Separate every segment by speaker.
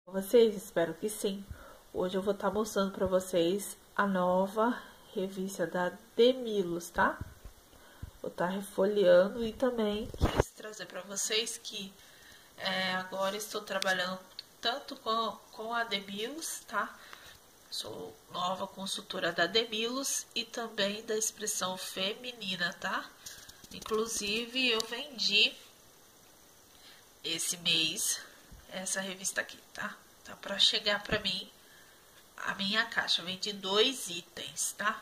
Speaker 1: Vocês, espero que sim. Hoje eu vou estar mostrando para vocês a nova revista da Demilos, tá? Vou estar refolheando e também quis trazer para vocês que agora estou trabalhando tanto com a Demilos, tá? Sou nova consultora da Demilos e também da expressão feminina, tá? Inclusive eu vendi esse mês essa revista aqui, tá? Tá para chegar para mim a minha caixa. Vendi 2 itens, tá?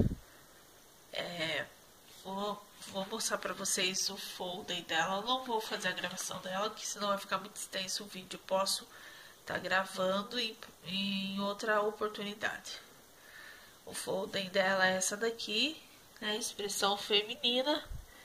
Speaker 1: Vou mostrar para vocês o folder dela. Eu não vou fazer a gravação dela, que senão vai ficar muito extenso o vídeo. Posso estar gravando em outra oportunidade. O folder dela é essa daqui, né? Expressão feminina.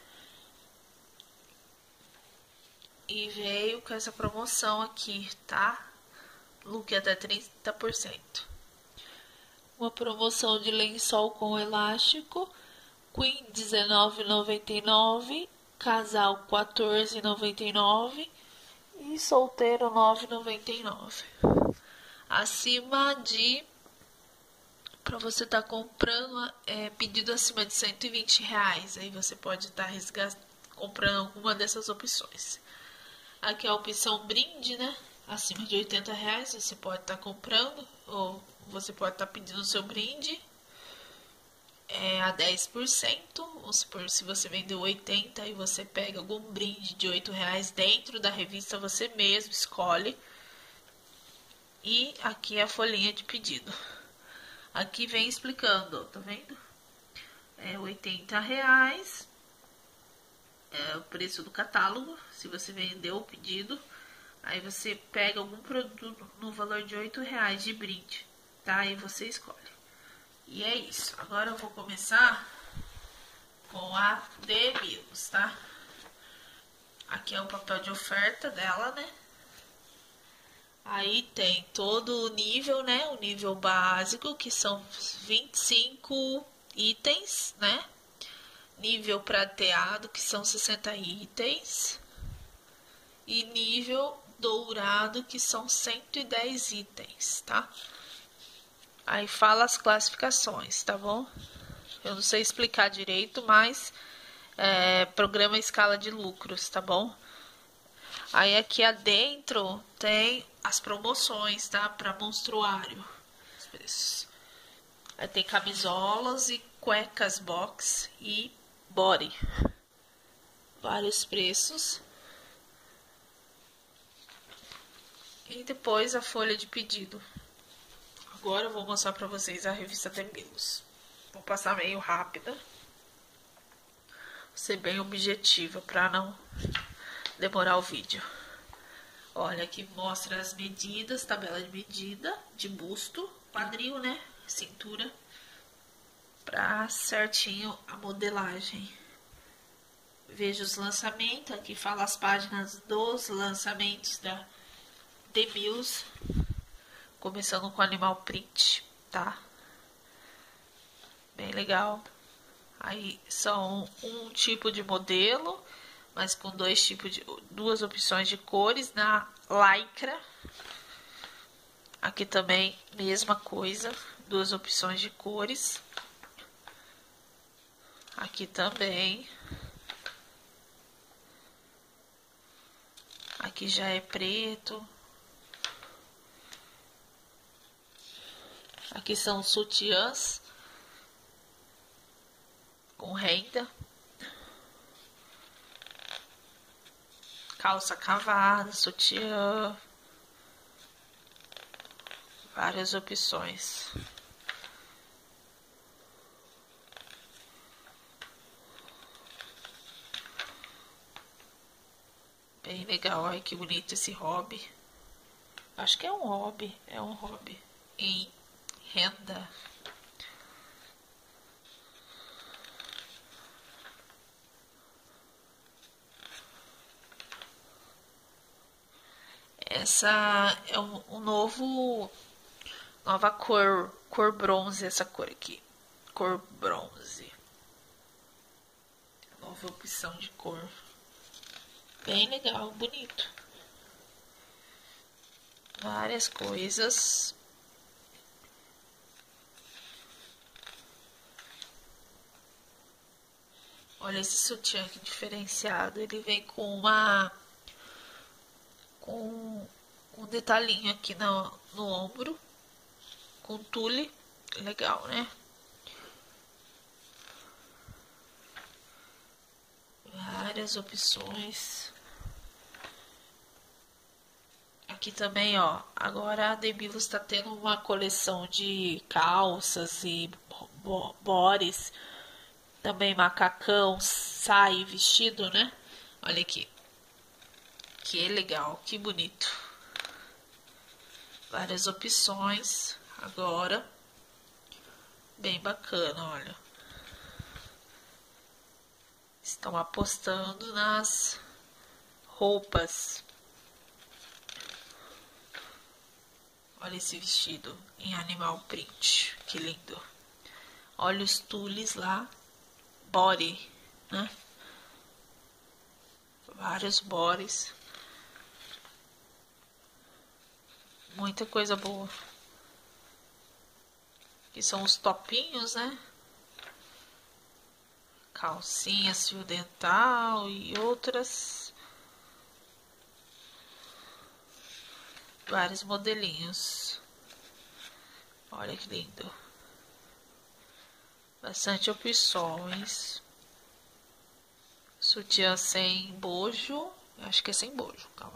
Speaker 1: E veio com essa promoção aqui, tá? Look até 30%. Uma promoção de lençol com elástico. Queen R$19,99. Casal R$14,99. E solteiro R$9,99. Acima de... Para você estar comprando, pedido acima de R$120. Aí você pode estar comprando alguma dessas opções. Aqui é a opção brinde, né? Acima de R$80 você pode estar comprando, ou você pode estar pedindo o seu brinde a 10%. Vamos supor, se você vendeu 80 e você pega algum brinde de R$8 dentro da revista, você mesmo escolhe. E aqui é a folhinha de pedido. Aqui vem explicando, ó, tá vendo? É R$80. É o preço do catálogo, se você vendeu o pedido, aí você pega algum produto no valor de R$8 de brinde, tá? Aí você escolhe. E é isso. Agora eu vou começar com a Demilos, tá? Aqui é o papel de oferta dela, né? Aí tem todo o nível, né? O nível básico, que são 25 itens, né? Nível prateado, que são 60 itens. E nível dourado, que são 110 itens, tá? Aí fala as classificações, tá bom? Eu não sei explicar direito, mas programa escala de lucros, tá bom? Aí aqui adentro tem as promoções, tá? Para monstruário. Os preços. Aí tem camisolas e cuecas box e body. Vários preços. E depois a folha de pedido. Agora eu vou mostrar pra vocês a revista Demilos. Vou passar meio rápida. Vou ser bem objetiva pra não demorar o vídeo. Olha, aqui mostra as medidas, tabela de medida de busto, quadril, né? Cintura. Pra certinho a modelagem. Veja os lançamentos, aqui fala as páginas dos lançamentos da Demilos, começando com animal print, tá? Bem legal. Aí são um tipo de modelo, mas com duas opções de cores na lycra. Aqui também mesma coisa, duas opções de cores. Aqui também. Aqui já é preto. Aqui são sutiãs com renda. Calça cavada, sutiã. Várias opções. Bem legal, olha que bonito esse hobby. Acho que é um hobby, em renda. Essa é nova cor bronze, essa cor aqui. Cor bronze. Nova opção de cor. Bem legal, bonito. Várias coisas. Olha esse sutiã que diferenciado. Ele vem com um detalhinho aqui no ombro. Com tule. Legal, né? Várias opções. Aqui também, ó. Agora a Demilos está tendo uma coleção de calças e bores. Também macacão, saia, vestido, né? Olha aqui. Que legal, que bonito. Várias opções. Agora. Bem bacana, olha. Estão apostando nas roupas. Olha esse vestido em animal print. Que lindo. Olha os tules lá. Body, né? Vários bodies. Muita coisa boa. Aqui são os topinhos, né? Calcinhas, fio dental e outras. Vários modelinhos. Olha que lindo. Bastante opções. Sutiã sem bojo. Acho que é sem bojo, calma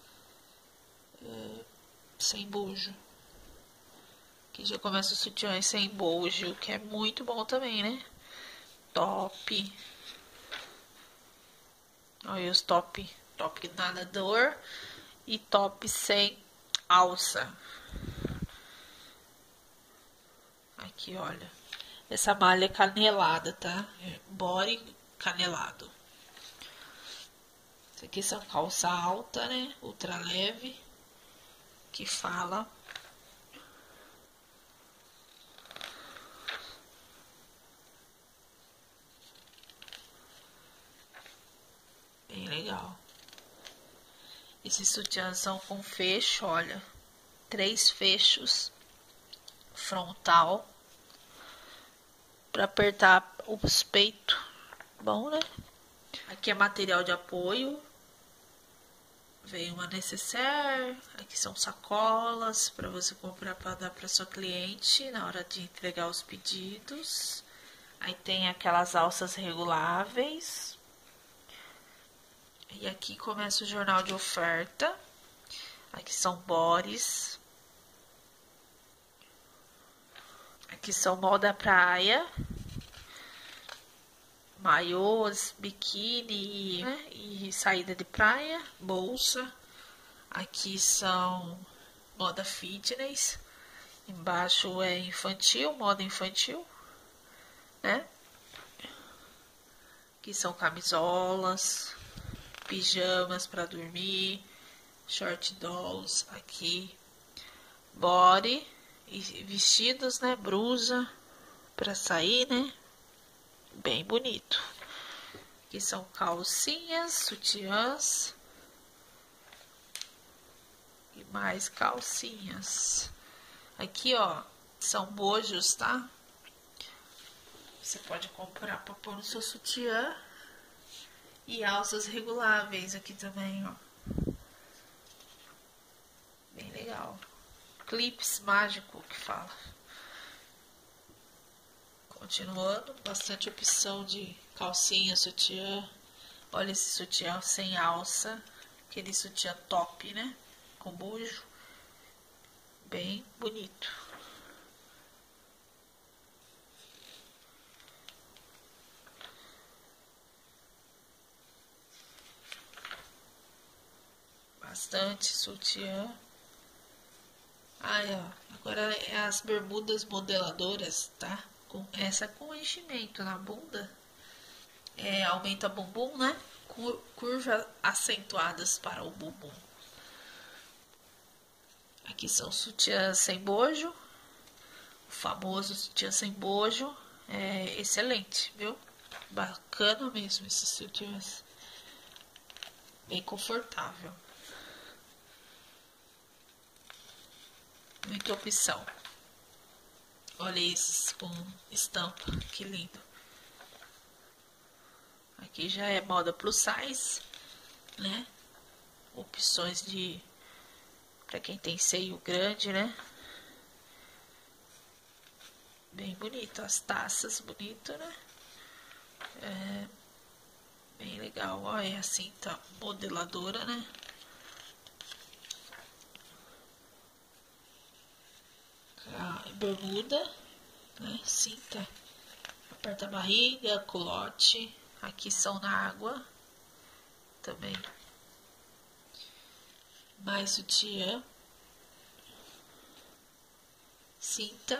Speaker 1: aí. Sem bojo. Aqui já começa o sutiã sem bojo, que é muito bom também, né? Top. Olha os top. Top nadador e top sem alça. Aqui, olha. Essa malha é canelada, tá? Body canelado. Isso aqui são calça alta, né? Ultra leve. Que fala. Bem legal. Esses sutiãs são com fecho, olha. 3 fechos. Frontal. Pra apertar os peitos. Bom, né? Aqui é material de apoio. Vem uma necessaire. Aqui são sacolas para você comprar para dar para sua cliente na hora de entregar os pedidos. Aí tem aquelas alças reguláveis. E aqui começa o jornal de oferta. Aqui são bodies. Aqui são moda praia. Maiôs, biquíni, né? E saída de praia, bolsa. Aqui são moda fitness. Embaixo é infantil, moda infantil, né? Aqui são camisolas, pijamas para dormir, short dolls. Aqui body e vestidos, né? Blusa para sair, né? Bem bonito. Aqui são calcinhas, sutiãs. E mais calcinhas. Aqui, ó, são bojos, tá? Você pode comprar para pôr no seu sutiã. E alças reguláveis aqui também, ó. Bem legal. Clips mágico que fala. Continuando, bastante opção de calcinha, sutiã. Olha esse sutiã sem alça. Aquele sutiã top, né? Com bojo. Bem bonito. Bastante sutiã. Aí, ó. Agora é as bermudas modeladoras, tá? Essa com enchimento na bunda. Aumenta bumbum, né? Curvas acentuadas para o bumbum. Aqui são sutiãs sem bojo. O famoso sutiã sem bojo. É excelente, viu? Bacana mesmo esses sutiãs. Bem confortável. Muita opção. Olha esses com estampa, que lindo. Aqui já é moda plus size, né? Opções de para quem tem seio grande, né? Bem bonito, as taças bonito, né? É bem legal. Olha, é assim, tá modeladora, né? A bermuda, né? Cinta, aperta a barriga, culote. Aqui são na água também. Mais sutiã, cinta,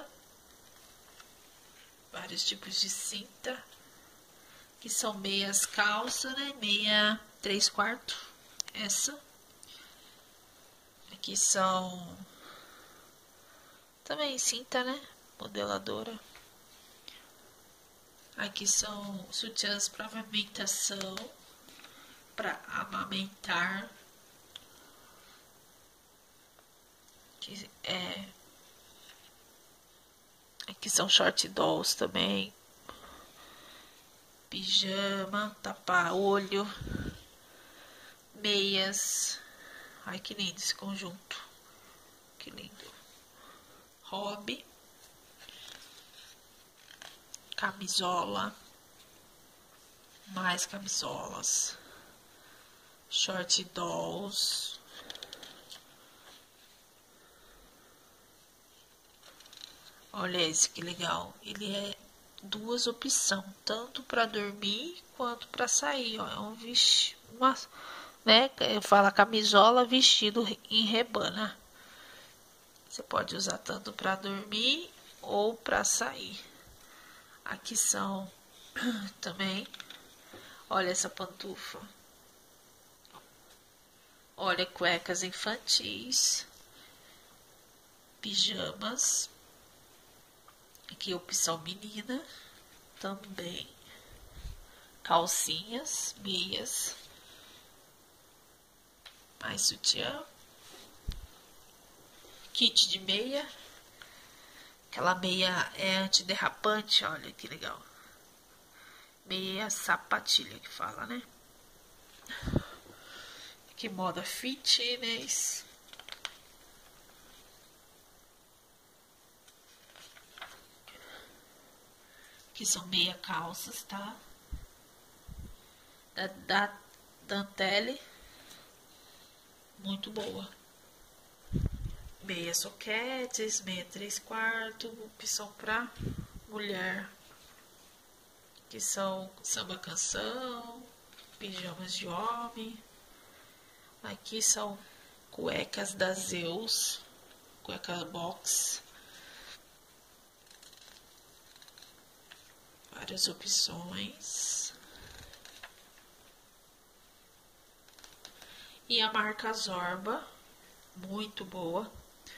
Speaker 1: vários tipos de cinta. Que são meias calça, né? Meia 3/4, essa. Aqui são também cinta, né? Modeladora. Aqui são sutiãs para amamentação, para amamentar. Aqui são short dolls também. Pijama, tapa-olho, meias. Ai, que lindo esse conjunto. Que lindo. Hobby. Camisola. Mais camisolas. Short dolls. Olha esse que legal. Ele é duas opções, tanto para dormir quanto para sair. Ó, é um né? Eu falo camisola, vestido em rebana. Você pode usar tanto para dormir ou para sair. Aqui são também. Olha essa pantufa. Olha cuecas infantis. Pijamas. Aqui opção menina também. Calcinhas, meias. Mais sutiã. Kit de meia. Aquela meia é antiderrapante, olha que legal. Meia sapatilha que fala, né? Que moda fitness. Que são meia calças, tá? Da Dantele. Muito boa. Meia soquetes, meia 3/4, opção pra mulher. Que são samba canção, pijamas de homem. Aqui são cuecas da Zeus, cueca box. Várias opções. E a marca Zorba, muito boa.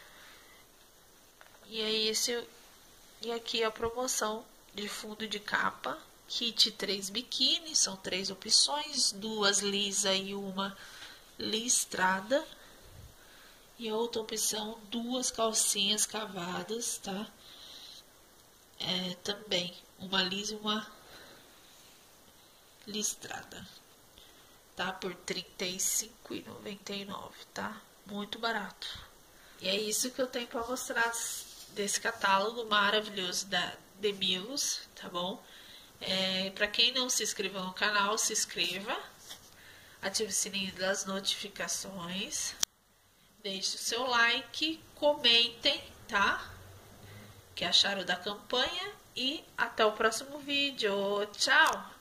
Speaker 1: E aqui a promoção de fundo de capa, kit 3 biquíni, são 3 opções, 2 lisa e 1 listrada. E outra opção, 2 calcinhas cavadas, tá? Também, 1 lisa e 1 listrada. Tá? Por R$ 35,99, tá? Muito barato. E é isso que eu tenho para mostrar desse catálogo maravilhoso da Demilos, tá bom? Para quem não se inscreveu no canal, se inscreva. Ative o sininho das notificações. Deixe o seu like, comentem, tá? O que acharam da campanha e até o próximo vídeo. Tchau!